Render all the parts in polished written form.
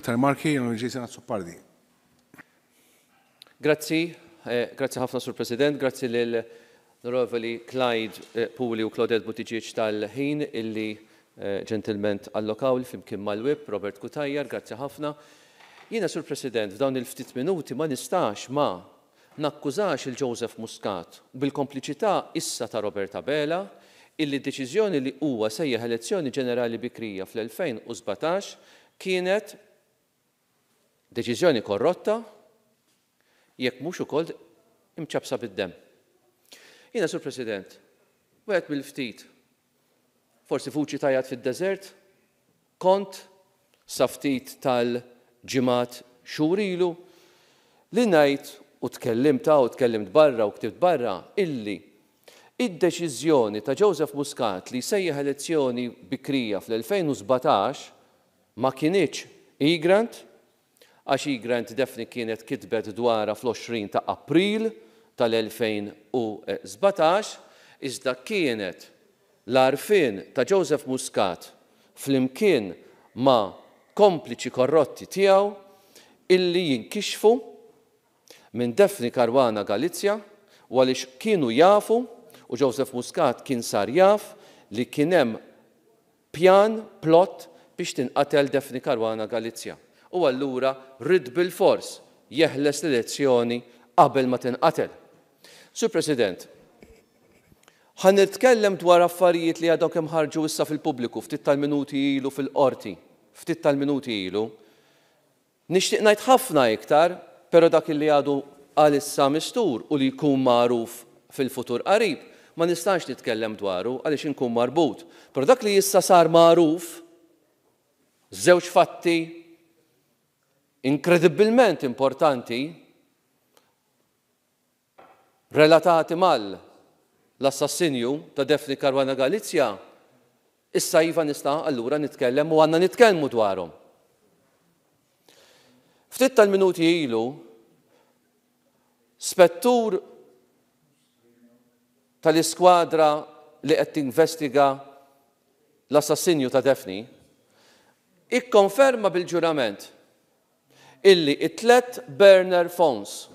aktar marki, Jason Azzopardi. Grazzi ħafna Sur President, grazzi l-Onorevoli Clyde Puli u Claudette Buttigieg tal-ħin illi ġentilment allokaw flimkien mal-wib, Robert Kutajjar, grazzi ħafna. Jiena Sur President, f'dawn il-ftit minuti ma nistax ma nakkużax il-Joseph Muscat bil-kompliċità issa ta' Roberta Bela illi d-deċiżjoni li huwa sejjaħ elezzjoni ġenerali bikrija fl-2017 kienet deċiżjoni korrotta jekk mhux ukoll imċabsa bid-demm. Jiena Sur President, wieħed mill-ftit, forsi fuċi tajjat fid-deżert, kont sa ftit tal-ġimgħat xhur ilu li ngħid u tkellimt barra u ktibt barra illi id-deċiżjoni ta' Joseph Muscat li sejjaħ elezzjoni bikrija fl-2017 ma kienx e-grant, għax e-grant Daphne kienet kitbet dwarha fl-20 ta' April tal-2017, iżda kienet l-għarfien ta' Joseph Muscat flimkien ma' kompliċi korrotti tiegħu illi jinkixfu minn Daphne Caruana Galizia u għaliex kienu jafu u Joseph Muscat kien sar jaf li kien hemm pjan plot biex tinqatel Daphne Caruana Galizia. U allura rid bil-fors jeħles l-elezzjoni qabel ma tinqatel. Sur President, ħan nitkellem dwar affarijiet li għadhom kemm ħarġu issa fil-pubbliku ftit tal-minuti ilu fil-qorti, ftit tal-minuti ilu. Nixtieq ngħid ħafna iktar, però dak li għadu għalissa mistur u li jkun magħruf fil-futur qarib, ma nistax nitkellem dwaru għaliex inkun marbut. Però dak li issa sar magħruf, żewġ fatti inkredibilment importanti relatati l-assassinju ta' Daphne Caruana Galizia, issa iva nista' allura nitkellem u għandna nitkellmu dwarhom. Ftit tal-minuti ilu, spettur tal-iskwadra li qed tinvestiga l-assassinju ta' Daphne ikkonferma bil-ġurament illi it-tlet burner phones,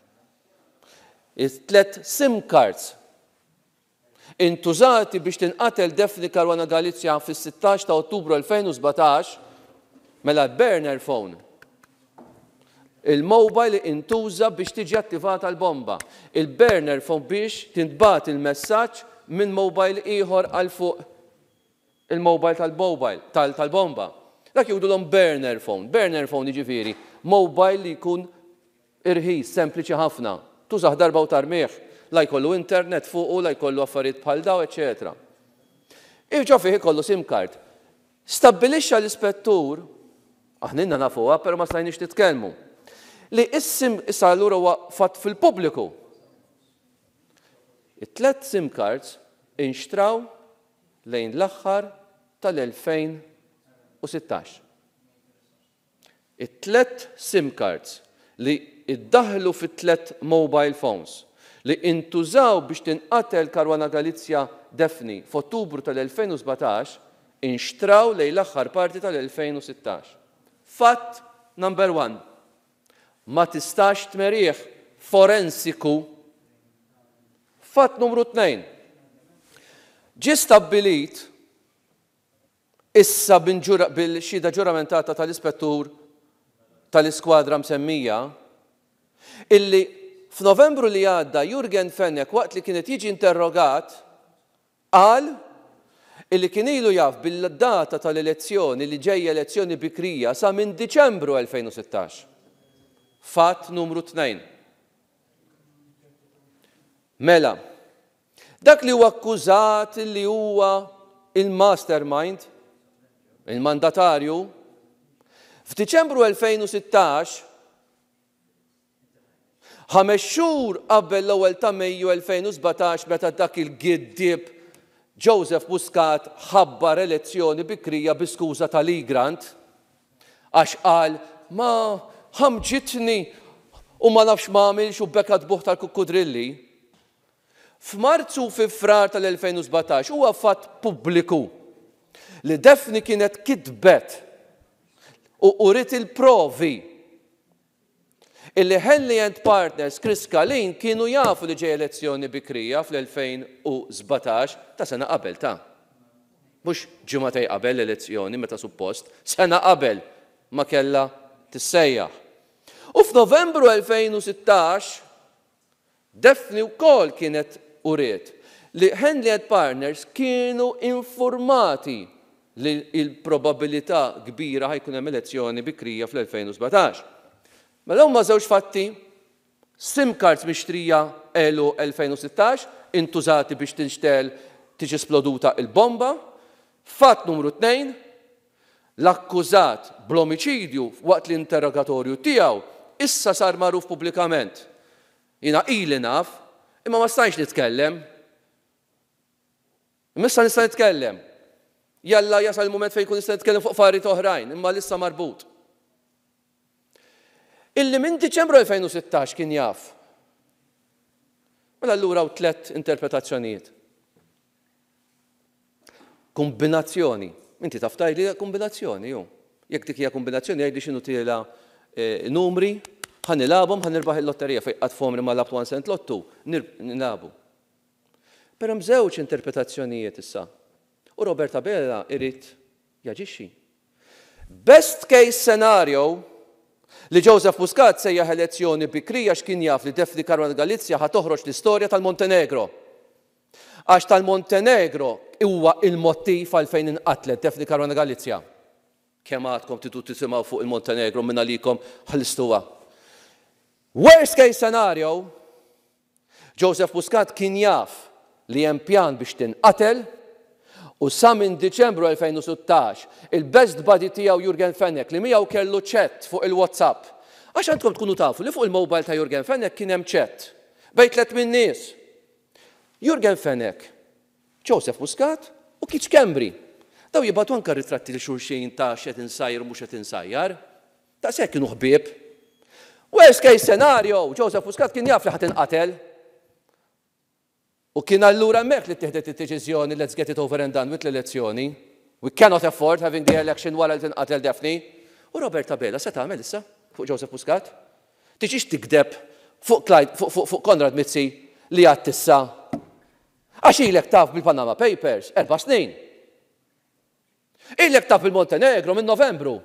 it-tlet SIM cards intużati biex tinqatel Daphne Caruana Galizia fis-16 ta' Ottubru 2017 mela burner phone. Il-mobile intuża biex tiġi attivata l-bomba. Il-burner phone biex tintbagħat il-messaġġ minn mobile ieħor għal fuq il-mobile tal-bomba. Dak jgħidulhom burner phone. Burner phone jiġifieri mobile li jkun irħis, sempliċi ħafna. Tużaħ darba u tarmieħ, la jkollu internet fuqu, la jkollu affarijiet bħal daw, eċetera. Irġa' fih ikollu SIM card. Stabbilixxa l-ispettur, aħna nafuha, però ma stajniex titkellmu, li is-SIM issa allura huwa fatt fil-pubbliku. It-tlet SIM cards inxtraw lejn l-aħħar tal-2016. It-tlet SIM cards li iddaħlu fit-tlet mobile phones li intużaw biex tinqatel Caruana Galizia Daphne f'Ottubru tal-2017 inxtraw lejn l-aħħar parti tal-2016. Fatt number 1. Ma tistax tmerieħ forensiku. Fatt numru 2. Ġie stabbilit issa bil-xhieda ġuramentata tal-ispettur tal-iskwadra msemmija illi f'Novembru li għadda Jurgen Fennek waqt li kienet jiġi interrogat qal illi kien ilu jaf bil-data tal-elezzjoni li ġejja elezzjoni bikrija sa minn Diċembru 2016. Fatt numru 2. Mela, dak li huwa akkużat li huwa il-mastermind, il-mandatarju, f'Diċembru 2016, 5 xhur qabel l-ewwel ta' Mejju 2017 meta dak il-giddib Joseph Muscat ħabbar elezzjoni bikrija biskuża tal-e-grant għax qal ma ħamġitni u ma nafx m'għamilx u bekk buħ tal-kukkudrilli. F'Marzu u f'Frar tal-2017 huwa fatt pubbliku li Daphne kienet kitbet u uriet il-provi illi Henley and Partners Chris Kalin kienu jafu li ġej elezzjoni bikrija fl-2017 ta' sena qabel ta'. Mhux ġimgħatej qabel l-elezzjoni meta suppost, sena qabel ma kellha tissejjaħ. U f'Novembru 2016 Daphne wkoll kienet uriet li Henley and Partners kienu informati li l-probabilità kbira ħajkun hemm elezzjoni bikrija fl-2017. Mela huma żewġ fatti, SIM cards mixtrija elu 2016, intużati biex tinxtel tiġi sploduta il-bomba. Fatt numru 2, l-akkużat bl-omiċidju waqt l-interrogatorju tiegħu issa sar magħruf pubblikament. Jiena ili naf, imma ma stajx nitkellem. Issa nista' nitkellem. Jalla jasal il-mument fejn kun nista' nitkellem fuq affarijiet oħrajn, imma lissa marbut. Illi minn Diċembru 2016 kien jaf. Mela allura hawn 3 interpretazzjonijiet. Kombinazzjoni. Inti taf tgħidli kombinazzjoni jew. Jekk dik hija kombinazzjoni jgħidli x'inhu tiela numri, ħanilabhom ħanirbaħ il-lotterija fejn qatt fomri ma labt 1 cent lottu, nilagħbu. Però hemm żewġ interpretazzjonijiet issa. U Roberta Bella irid jaġixxi. Best case scenario li Joseph Muscat sejjaħ elezzjoni bikrija x'kien jaf li Daphne Caruana Galizia ħa toħroġ l-istorja tal-Montenegro. Għax tal-Montenegro huwa il-mottiv għalfejn inqatlet Daphne Caruana Galizia. Kemm għadkom titu tisimgħu fuq il-Montenegro minn għalikom ħallistuha. Worst case scenario, Joseph Muscat kien jaf li hemm pjan biex tinqatel u sa minn Diċembru 2016 il-best buddy tiegħu Jurgen Fennek li miegħu kellu chat fuq il-WhatsApp. Għax għandkom tkunu tafu li fuq il-mobile ta' Jurgen Fennek kien hemm chat bejn 3 min nies. Jurgen Fennek, Joseph Muscat u Kiċ Kembri. Daw jibgħatu anke ritratti li xulxin ta' x'qed insajjar u mhux qed insajjar. Ta' se kienu ħbieb. Worst case scenario, Joseph Muscat kien jaf li ħadd inqatel. U kien allura hemmhekk li ttieħdet id-deċiżjoni let's get it over and done with l-elezzjoni. We cannot afford having the election wara li tinqatel Daphne. U Roberta Bella se tagħmel issa fuq Joseph Muscat? Tiġix tikdeb fuq Konrad Mizzi li għad tissa. Għax ilek taf bil-Panama Papers 4 snin. Ilek taf bil-Montenegro minn Novembru.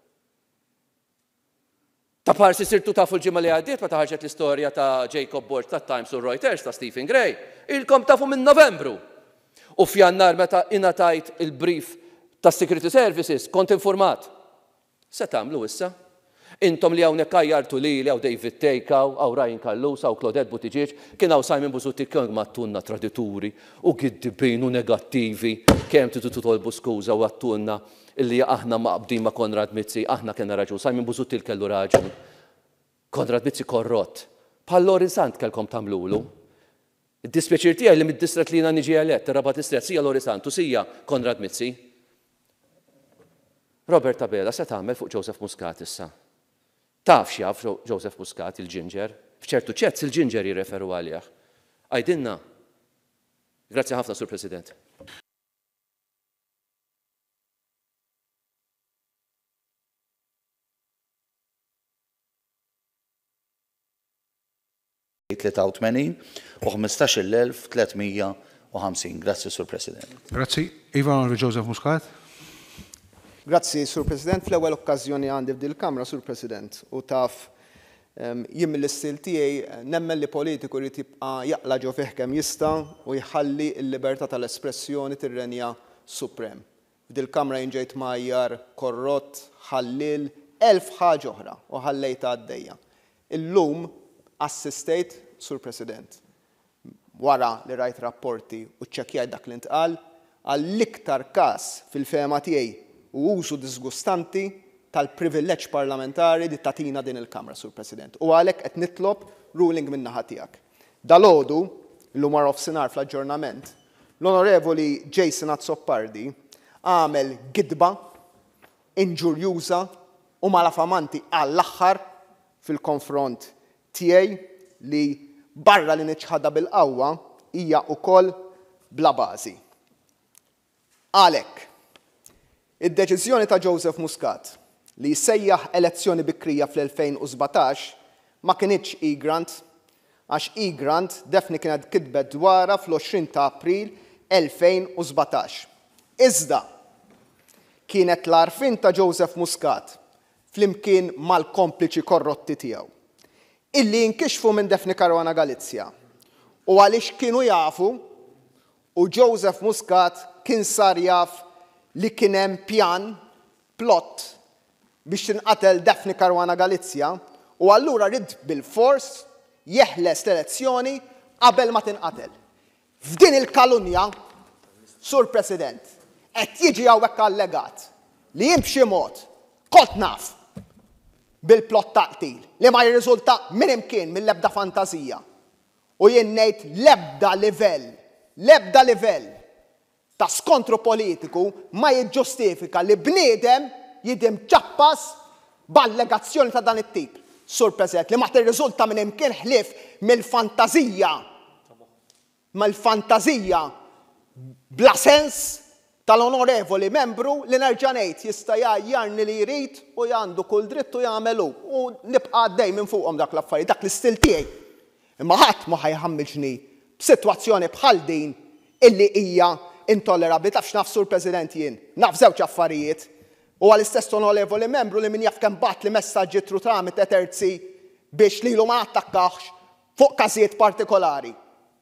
Ta' parsi sirtu tafu l-ġimma li għaddiet meta ħarġet l-istorja ta' Jacob Borg ta' Times u Reuters ta' Stephen Gray. Ilkom tafu minn Novembru. U f'Jannar meta ingħatajt il-brief ta' Security Services kont informat. Se tagħmlu issa? Intom li hawnhekk kajjartu li hawn David Tejkaw, hawn Ryan Kallus, hawn Claudette Buttigieg, kien hawn Simon Busutti kien mattunna tradituri u giddibin u negattivi kemm titu titolbu skuża u għattunna illi aħna maqbdin ma' Konrad Mizzi, aħna kena raġun, Simon Busutti kellu raġun. Konrad Mizzi korrott. Bħal Lorisant kelkom tamlulu. Id-dispjaċir tiegħi li mid-distret li jiena niġi elett, ir-Rabat Distret sija Lorisant u sija Konrad Mizzi. Roberta Bella se tagħmel fuq Joseph Muscat issa. Taf x'jaf Joseph Muscat il-ġinġer, f'ċertu ċezz il-ġinġer jirreferu għalih. Għajdilna. Grazzi ħafna, Sur President. u 15,350. Grazzi, Sur President. Grazzi. Iva Onorevole Joseph Muscat. Grazzi, Sur President. Fl-ewwel okkażjoni għandi f'dil kamra, Sur President, u taf jien mill-istil tiegħi nemmen li politiku li tibqa' jaqla ġo fih kemm jista' u jħalli l-libertà tal-espressjoni tirrenja suprem. F'dil kamra jien ġejt majjar korrott, ħallil, 1000 ħaġa oħra u ħallejta għaddejja. Illum assistejt, Sur President, wara li rajt rapporti u ċċekkjajt dak li ntqal għall-iktar każ fil-fehma tiegħi u użu disgustanti tal-privileġġ parlamentari li tatina din il-Kamra, Sur President. U għalhekk qed nitlob ruling min-naħa tiegħek. Dalgħodu, llum wara offsinar fl-aġġornament, l-Onorevoli Jason Azzopardi għamel gidba inġurjuża u malafamanti għall-aħħar fil-konfront tiegħi li barra li niċħadha bil-qawwa hija wkoll bla bażi. Għalhekk, id-deċiżjoni ta' Joseph Muscat li jsejjaħ elezzjoni bikrija fl-2017 ma kienitx e-grant, għax e-grant Daphne kienet kitbet dwarha fl-20 ta' April 2017. Iżda kienet l-għarfien ta' Joseph Muscat flimkien mal-kompliċi korrotti tiegħu illi jinkixfu minn Daphne Caruana Galizia u għaliex kienu jafu u Joseph Muscat kien sar jaf li kien hemm pjan plot biex tinqatel Daphne Caruana Galizia u allura rid bil-fors jeħles l-elezzjoni qabel ma tinqatel. F'din il-kalunja, Sur President, qed jiġi hawnhekk allegat li jien b'xi mod kont naf bil-plot ta' qtil li ma jirriżulta minn imkien mill-ebda fantażija. U jien ngħid l-ebda livell ta' skontru politiku ma jiġġustifika li bniedem jidhem ċappas b'allegazzjoni ta' dan it-tip. Sur President, li ma tirriżulta minn imkien ħlief mill-fantażija bla sens tal-onorevoli membru li nerġa' ngħid jista' jgħajjarni li jrid u għandu kull dritt u jagħmel hu u nibqa' għaddej minn fuqhom dak l-affarijiet, dak l-istil tiegħi. Imma ħadd ma ħajħammiġni b'sitwazzjoni bħal din illi hija intollerabbli. Tafx naf, Sur President, jien naf żewġ affarijiet u għall-istess onorevoli membru li min jaf kemm bat li messaġġi trutami ta' terzi biex lilu ma attakkax fuq każijiet partikolari.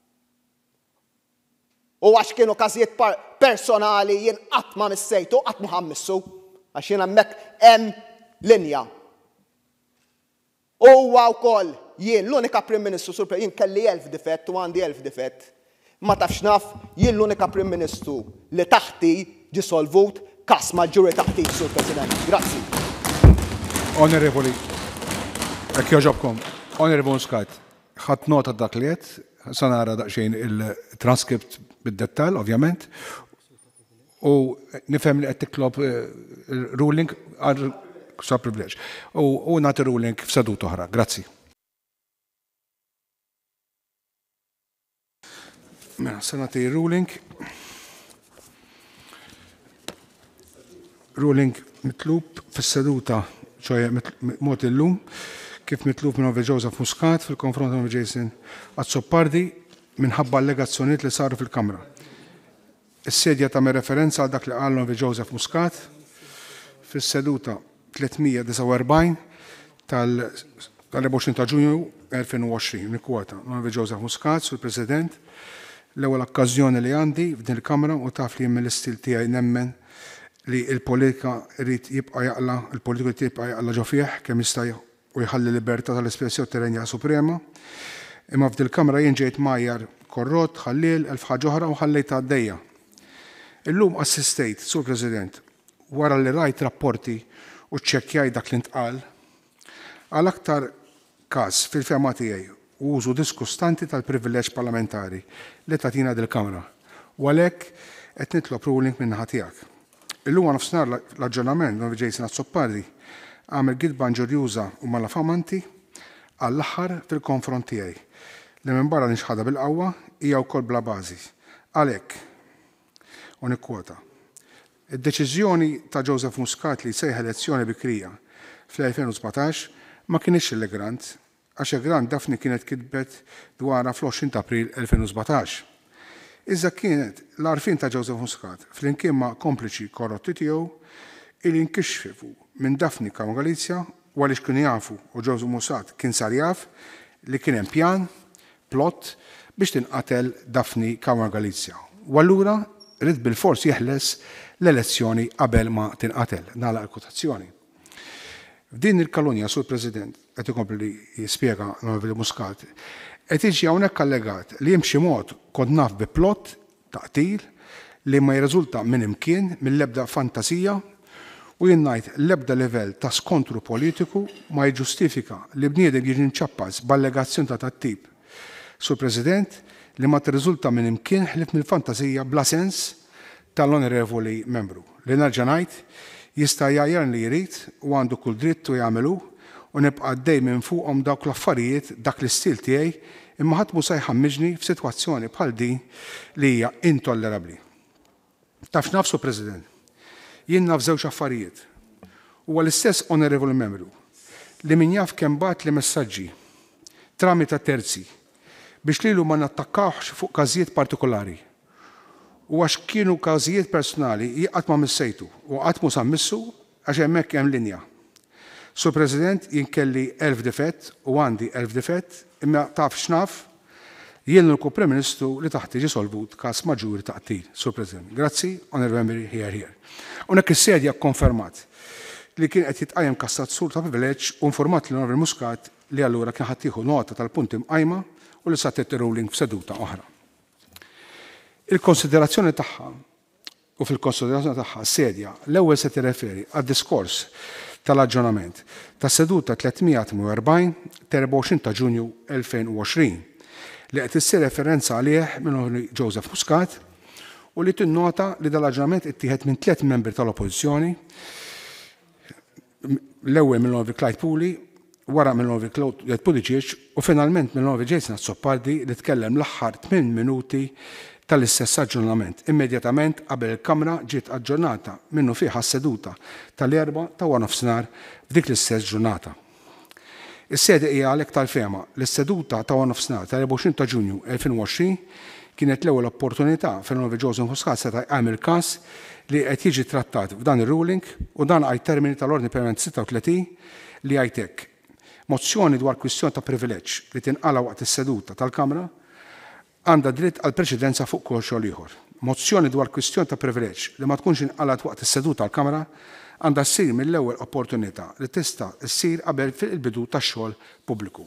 U għax kienu każijiet personali jien qatt ma missejtu, qatt ma ħammissu, għax jien hemmhekk hemm linja. Huwa wkoll jien l-unika Prim Ministru, Sur President, jien kelli 1000 difett u għandi 1000 difett. Ma tafx naf jien l-unika Prim Ministru li taħti ġi solvut każ maġġuri taħti, Sur President. Grazzi. Onorevoli, jekk jogħġobkom, Onorevoli Muscat, ħadd nota dak li qed, sa nara daqsxejn il-transkript bid-dettall, ovvjament, u nifhem li qed tiklob ruling għal sa privileġġ. U nagħti ruling f'seduta oħra. Grazzi. Mela, se nagħti ruling. Ruling mitlub fis-seduta, ċoja mod illum, kif mitlub minn Joseph Muscat fil-konfront ma' Jason Azzopardi minħabba allegazzjonijiet li saru fil-Kamra. Is-sedja ta' referenza għal dak li qal Joseph Muscat fis-seduta 349 tal-24 ta' Ġunju 2020. Nikkwota Joseph Muscat, Sur President, l-ewwel okkażjoni li għandi f'din il-Kamra u taf li jien mill-istil tiegħi nemmen li l-politika rrid jibqa' jaqla, il-politiku rrid jibqa' jaqla ġo fih kemm jista' u jħalli libertà tal-espressjoni terenja suprema. Imma f'dil kamra jien ġejt majjar korrott, ħallil, elf ħaġa oħra u ħallejta għaddejja. Illum assistejt, Sur President, wara li rajt rapporti u ċċekkjaj dak li ntqal, għal aktar każ fil-fema tiegħi u użu diskustanti tal-privileġġ parlamentari li tagħtina dil-Kamra. U għalhekk qed nitlob ruling min-naħa tiegħek. Illum nofsinhar l-aġġornament Jason Azzopardi għamel gidban ġurjuża u malafamanti għall-aħħar fil-konfront tiegħi li minn barra nixħadha bil-qawwa hija wkoll bla bażi. Għalhekk, u nikkwota, id-deċiżjoni ta' Joseph Muscat li jsejħ elezzjoni bikrija fl-2017 ma kienx il-grant għax il-grant Daphne kienet kitbet dwarha fl-20 ta' April 2017. Iżda kienet l-għarfien ta' Joseph Muscat flimkien ma' kompliċi korrotti tiegħu illi nkixfu minn Daphne Caruana Galizia u għaliex kienu jafu u Joseph Muscat kien sar jaf li kien hemm pjan, plot biex tinqatel Daphne Caruana Galizia. U allura rid bil-fors jeħles l-elezzjoni qabel ma tinqatel. Nagħlaq il-kotazzjoni. F'din il-kalunja, Sur President, qed ikompli li jispjega l-Onorevoli Muscat, qed jiġi hawnhekk allegat li hemm xi mod kont naf bi plot ta' qtil li ma jirriżulta minn imkien mill-ebda fantasija u jien ngħid l-ebda livell ta' skontru politiku ma jiġġustifika li bniedem jiġi nċappas b'allegazzjoni ta' tat-tip. Sur President, li ma tirriżulta minn imkien ħlief mill-fantasija bla sens tal-onorevoli membru. Li nerġa' ngħid jista' jgħajjar li jrid u għandu kull dritt u jagħmelu u nibqa' għaddej minn fuqhom dawk l-affarijiet dak l-istil tiegħi imma ħadd mhux se jħammiġni f'sitwazzjoni bħal din li hija intollerabbli. Taf nafsu, President, jien naf żewġ affarijiet huwa l-istess Honorable Membru li min jaf kemm bat li messaġġi tramita terzi biex lilu ma nattakkawx fuq każijiet partikolari u għax kienu każijiet personali qatt ma missejtu u qatt mu sammissu għax hemmhekk hemm linja. Sur President, jien kelli 1000 difett u għandi 1000 difett, imma taf x'naf jien l-Prim Ministru li taħt jiġi solvut każ maġġuri ta' qtil. Sur President, grazzi, Honorable Member here. Unek is-sedja konfermat li kien qed jitqajjem kassazzur ta' privileġġ u informat l-Honorable Muscat li allura kien ħadd jieħu nota tal-punti mqajma u li satet ruling f'seduta oħra. Il-konsiderazzjoni tagħha u fil-konsiderazzjoni tagħha sedja l-ewwel se tirreferi għad-diskors tal-aġġornament tas-seduta 348 ta' 24 ta' Ġunju 2020 li qed issir referenza għalih minn Joseph Muscat u li tinnota li dal-aġġornament ittieħed minn 3 membri tal-Oppożizzjoni, l-ewwel mill-Honorable Clyde Pooley, wara mill-Honorable Claude Pulisic u finalment mill-Honorable Jason Azzopardi li tkellem l-aħħar 8 minuti tal-istess aġġornament. Immedjatament qabel il-Kamra ġiet aġġornata minnu fiha s-seduta tal-4 ta' wara nofsinhar f'dik l-istess ġurnata. Is-sede hija għalhekk tal-fema li s-seduta ta' wara nofsinhar tal-24 ta' Ġunju 2020 kienet l-ewwel opportunità fejn Honorable Joseph Muscat seta' jagħmel każ li qed jiġi trattat f'dan ir-ruling u dan għaj termini tal-Ordni Permanenti 36 li għajtek. Mozzjoni dwar kwistjoni ta' privileġġ li tinqala waqt is-seduta tal-Kamra għandha dritt għal preċedenza fuq kull xogħol ieħor. Mozzjoni dwar kwistjoni ta' privileġġ li ma tkunx inqalat waqt is-seduta tal-Kamra għandha ssir mill-ewwel opportunità li tista' ssir qabel fil-bidu tax-xogħol pubbliku.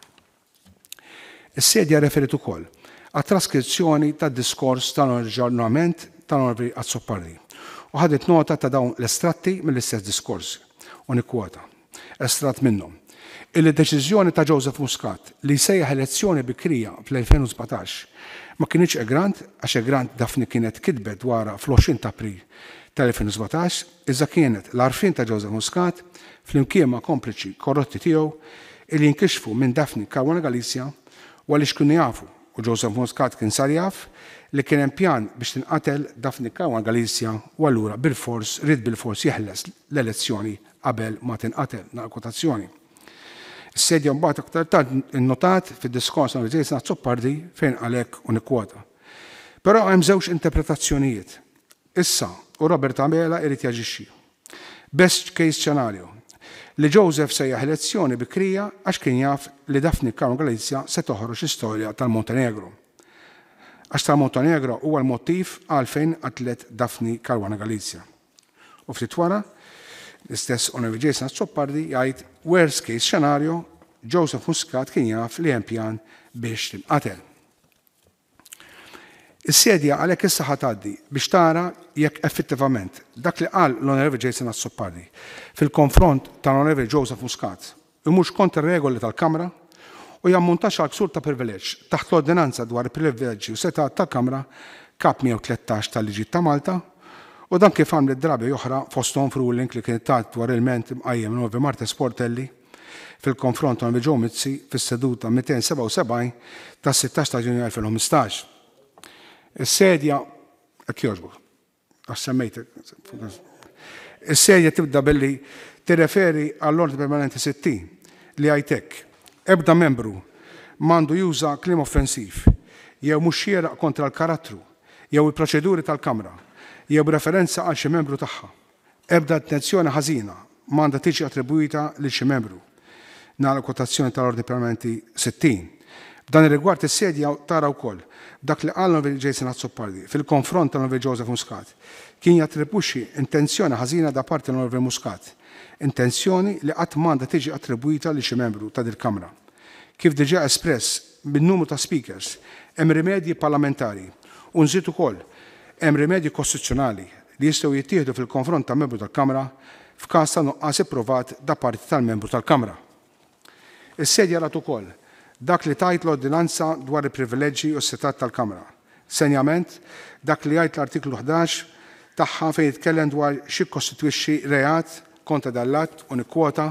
Is-sedja referit ukoll għat-traskrizzjoni tad-diskors tal-aġġornament tal-Honorable Azzopardi u ħadet nota ta' dawn l-estratti mill-istess diskorsi u nikkwota. Estratt minnhom. Il-deċiżjoni ta' Joseph Muscat li jsejjaħ elezzjoni bikrija fl-2017 ma kienx egrant għax egrant Daphne kienet kitbet wara fl-20 ta' April tal-2017 iżda kienet l-għarfien ta' Joseph Muscat flimkien ma' kompliċi korrotti tiegħu li jinkixfu minn Daphne Caruana Galizia u għaliex kienu jafu u Joseph Muscat kien sar jaf li kien hemm pjan biex tinqatel Daphne Caruana Galizia u allura bil-fors jeħles l-elezzjoni qabel ma tinqatel naqkotazzjoni. Is-sedja mbagħad aktar tard innotat fid-diskors tal Jason Azzopardi fejn għalhekk u nikkwota. Però hemm żewġ interpretazzjonijiet. Issa u Robert Amela irid jaġixxi. Best case scenario li Joseph sejjaħ elezzjoni bikrija għax kien jaf li Daphne Caruana Galizia se toħroġ istorja tal-Montenegro. Għax tal-Montenegro huwa l-mottiv għalfejn qatlet Daphne Caruana Galizia. U ftit wara l-istess Honorable Jason Azzopardi jgħid worst case scenario Joseph Muscat kien jaf li hemm pjan biex tinqatel. Is-sedja għalhekk issa ħatgħaddi biex tara jekk effettivament dak li qal l-Honorable Jason Azzopardi fil-konfront tal-Honorable Joseph Muscat u mhux kontra regoli tal-Kamra u jammontax għal ksur ta' privileġġ taħt l-ordinanza dwar il-privileġġi u setat tal-Kamra kap 113 tal-Liġi ta' Malta u dan kif għamlet drabi oħra fosthom f'ruling li kien tat dwar il-ment mqajjem Honorable Marta Sportelli fil-konfront tal Joe Mizzi fis-seduta 277 tas-16 ta' Ġunju 2015. Is-sedja jogħġbu. Is-sedja tibda billi tirreferi għall-Ordni Permanenti 60 li għajtek ebda membru m'għandu juża kliem offensiv jew mhux xieraq kontra l-karattru jew il-proċeduri tal-Kamra jew referenza għal xi membru tagħha. Ebda attenzjoni ħażina m'għandha tiġi attribwita lil xi membru. Nagħlaq kwotazzjoni tal-Ordni Permanenti 60. B'dan ir-rigward is-sedja tara wkoll dak li qal Honorable Jason Azzopardi fil-konfront tal-Honorable Joseph Muscat kien jattribwixxi intenzjoni ħażina da parti tal-Honorable Muscat, intenzjoni li qatt m'għandha tiġi attribwita lil xi membru ta' dil-Kamra. Kif diġà espress bin-numru ta' speakers hemm rimedji parlamentari u nżid ukoll hemm rimedji kostituzzjonali li jistgħu jittieħdu fil-konfront ta' membru tal-Kamra f'każ ta' nuqqas ipprovat da parti tal-membru tal-Kamra. Is-sedja rat ukoll dak li tajt l-ordinanza dwar il-privileġġi u s-setat tal-Kamra. Senjament dak li jgħid l-artiklu 11 tagħha fejn jitkellem dwar xi kostitwixxi reat kontra dal-att u nikkwota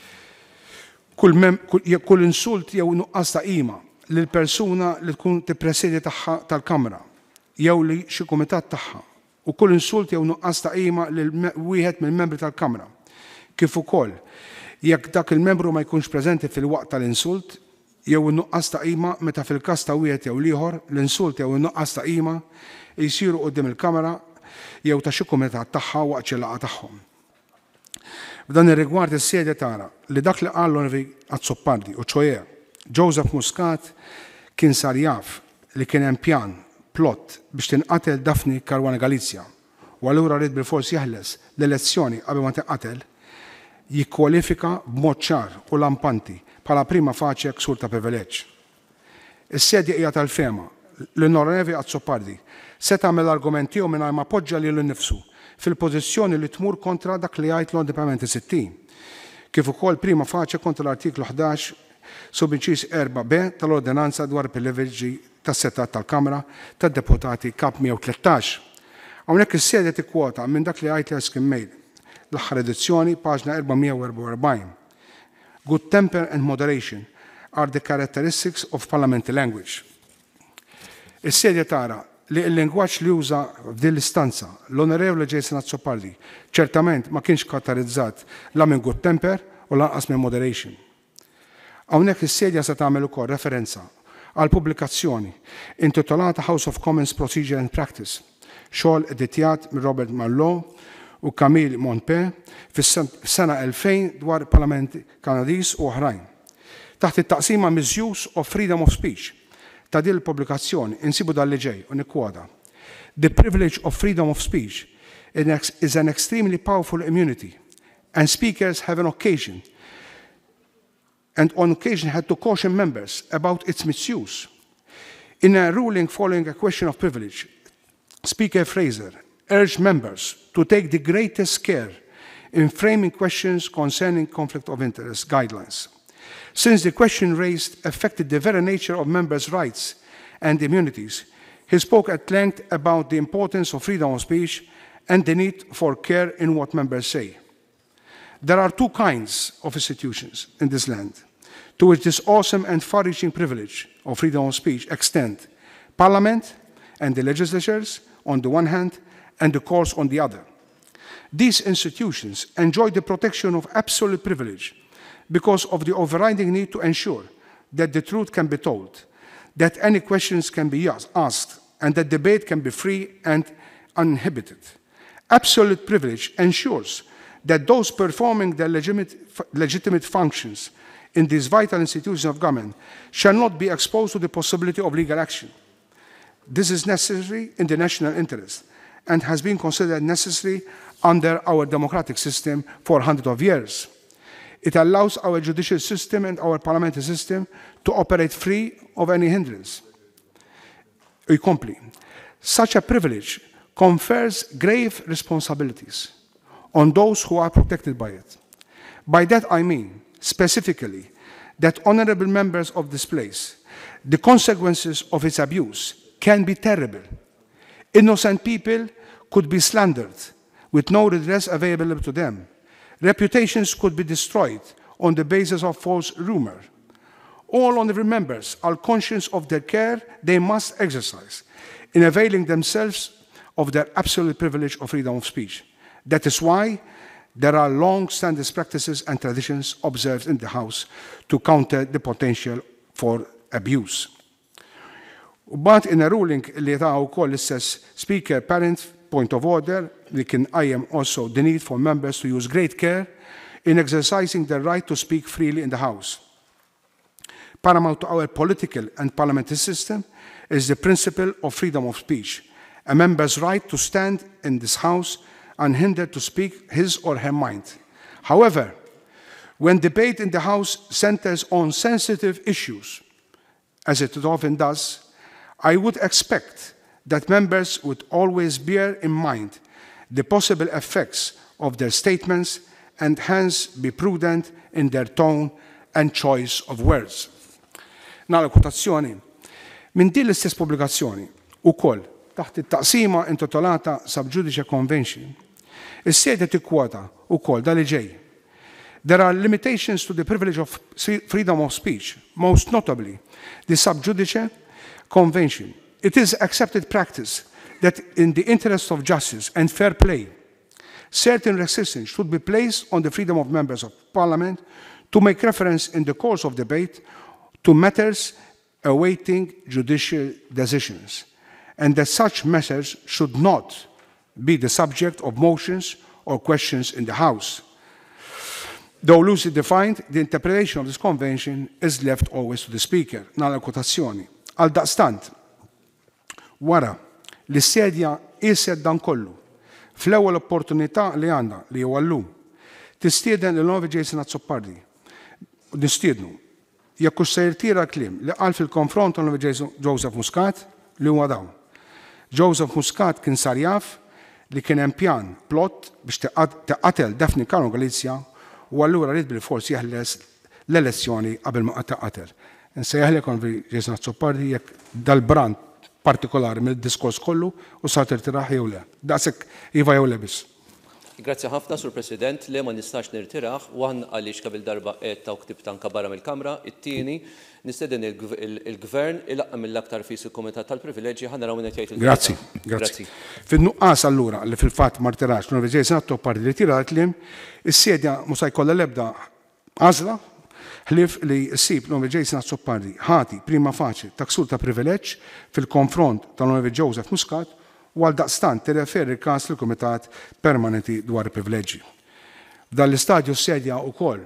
kull insult jew nuqqas ta' qima lil persuna li tkun tippresedi tagħha tal-Kamra jew li xi kumitat tagħha u kull insult jew nuqqas ta' qima lil wieħed mill-membri tal-Kamra kif ukoll jekk dak il-membru ma jkunx preżenti fil-waqt tal-insult jew in-nuqqas ta' qima meta fil-każ ta' wieħed jew ieħor l-insult jew in-nuqqas ta' qima jsiru quddiem il-Kamra jew ta' xi kumitat tagħha waqt xi laqgħa tagħhom. F'dan ir-rigward is-sedja tara li dak li qal l-Onorevoli Azzopardi u ċoje Joseph Muscat kien sar jaf li kien hemm pjan plott biex tinqatel Daphne Caruana Galizia u allura rrid bil-fors jeħles l-elezzjoni qabel ma tinqatel jikkwalifika b'mod ċar u lampanti bħala prima faċe ksur ta' privileġġ. Is-sedja hija tal-fema l-Onorevoli Azzopardi se tagħmel argument tiegħu mingħajr ma poġġa lilu nnifsu fil-pożizzjoni li tmur kontra dak li jgħid l-Parliamentary 60, kif ukoll prima faċe kontra l-artiklu 11 sub-inċis 4b tal-ordinanza dwar privileġġi tas-setat tal-Kamra tad-Deputati Kap 113. Hawnhekk is-sedja tikkwota minn dak li jgħid l-Eskim Mail l-aħħar edizzjoni paġna 444. Good temper and moderation are the characteristics of parliamentary language. Is-sedja tara li l-lingwaġġ li uża f'din l-istanza l-Onorevoli Jason Azzopardi ċertament ma kienx karatterizzat la minn good temper u lanqas minn moderation. Hawnhekk is-sedja se tagħmel ukoll referenza għal pubblikazzjoni intitolata House of Commons Procedure and Practice, xogħol editjat minn Robert Mallow u Camille Monpe fis-sena 2000 dwar il-Parlament Kanadiż u oħrajn. Taħt it-taqsima misuse of freedom of speech ta' din il-pubblikazzjoni insibu dan li ġej u nikkwota. The privilege of freedom of speech is an extremely powerful immunity and speakers have on occasion had to caution members about its misuse. In a ruling following a question of privilege, Speaker Fraser urged members to take the greatest care in framing questions concerning conflict of interest guidelines. Since the question raised affected the very nature of members' rights and immunities, he spoke at length about the importance of freedom of speech and the need for care in what members say. There are two kinds of institutions in this land to which this awesome and far-reaching privilege of freedom of speech extend: Parliament and the legislatures on the one hand, and the courts on the other. These institutions enjoy the protection of absolute privilege because of the overriding need to ensure that the truth can be told, that any questions can be asked, and that debate can be free and uninhibited. Absolute privilege ensures that those performing their legitimate functions in these vital institutions of government shall not be exposed to the possibility of legal action. This is necessary in the national interest and has been considered necessary under our democratic system for hundreds of years. It allows our judicial system and our parliamentary system to operate free of any hindrance. Such a privilege confers grave responsibilities on those who are protected by it. By that I mean, specifically, that honorable members of this place, the consequences of its abuse can be terrible. Innocent people could be slandered with no redress available to them. Reputations could be destroyed on the basis of false rumor. All honorable members are conscious of the care they must exercise in availing themselves of their absolute privilege of freedom of speech. That is why there are long-standing practices and traditions observed in the House to counter the potential for abuse. But in a ruling li ta' wkoll l-istess Speaker Parent point of order li kien qajjem also the need for members to use great care in exercising their right to speak freely in the House. Paramount to our political and parliamentary system is the principle of freedom of speech, a member's right to stand in this House unhindered to speak his or her mind. However, when debate in the House centers on sensitive issues, as it often does, I would expect that members would always bear in mind the possible effects of their statements and hence be prudent in their tone and choice of words. Nara quotazzjoni minn din l-istess pubblikazzjoni ukoll taħt it-taqsima intitolata Sub-Judice Convention, is-sedja tikkwota ukoll dan li ġej. There are limitations to the privilege of freedom of speech, most notably the Sub-Judice Convention. It is accepted practice that in the interest of justice and fair play, certain restrictions should be placed on the freedom of members of Parliament to make reference in the course of debate to matters awaiting judicial decisions, and that such measures should not be the subject of motions or questions in the House. Though loosely defined, the interpretation of this convention is left always to the Speaker. Nagħmel quotazzjoni. Għal daqstant, wara li s-sedja ised dan kollu, fl-ewwel opportunità li għandha li huwa llum, tistieden l-Onorevoli Jason Azzopardi. Nistiednu, jekk se jirtira kliem li qal fil-konfront l-Onorevoli Joseph Muscat li huwa dawn. Joseph Muscat kien sar jaf li kien hemm pjan plot biex teqatel Daphne Caruana Galizia u allura rrid bil-forsi jeħles l-elezzjoni qabel ma qatel. Nsejjaħlek Onorevoli Jason Azzopardi jekk dal-brand partikolari mill-diskors kollu u sa tirtiraħ jew le. Daqshekk iva jew le biss. Grazzi ħafna, Sur President, li ma nistax nirtiraħ, waħn għaliex kabil darba qed ta' ktib tanka barra mill-Kamra, it-tieni nisteden il-Gvern il-aqqa mill-aktar fis il-Kumitat tal-Privileġġi ħanna raw jgħid il-Gvern. Grazzi. Fin-nuqqas allura li fil-fatt ma rtirax l-Onorevoli Jason Azzopardi li tira l-kliem, is-sedja mhux se jkollha l-ebda għażla ħlief li ssib l-Onorevoli Jason Azzopardi ħati prima faċi ta' ksur ta' privileġġ fil-konfront tal-Onorevoli Joseph Muscat u għal daqstant tirreferi l-każ lill-Kumitat Permanenti dwar il-privileġġi. F'dan l-istadju s-sedja wkoll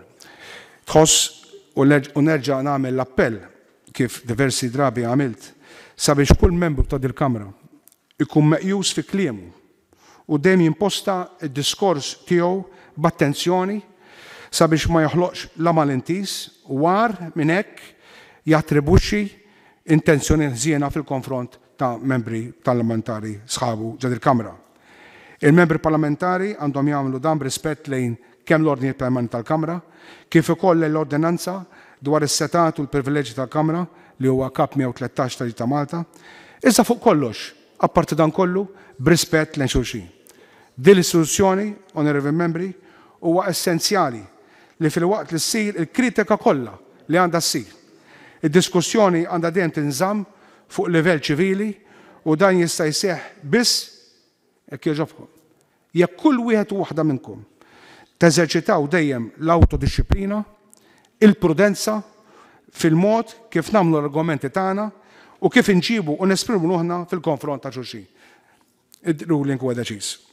tħoss u nerġa' nagħmel l-appell kif diversi drabi għamilt sabiex kull membru ta' dil-Kamra ikun meqjus fi kliemu u dejjem jimposta d-diskors tiegħu b'attenzjoni sabiex ma joħloqx la malintis u war minn hekk jattribuxxi intenzjoni ħżiena fil-konfront ta' membri parlamentari sħabu ġad il-Kamra. Il-membri parlamentari għandhom jagħmlu dan b'rispett lejn kemm l-ordni permanenti tal-Kamra, kif ukoll l-ordinanza dwar is-setat u l-privileġġi tal-Kamra li huwa kap 113 ta' ta' Malta, iżda fuq kollox, apparti dan kollu, b'rispett lejn xulxin. Din l-istituzzjoni, onorevoli membri, huwa essenzjali li fil-waqt li ssir il-kritika kollha li għandha ssir. Id-diskussjoni għandha dejjem tinżamm fuq livell ċivili u dan jista' jseħħ biss jekk jogħġobkom. Jekk kull wieħed u waħda minnkom teżerċitaw dejjem l-autodisciplina, il-prudenza fil-mod kif nagħmlu l-argumenti tagħna u kif inġibu u nesprimu ruħna fil-konfront ta' xulxin. Id-ruling huwa deċiż.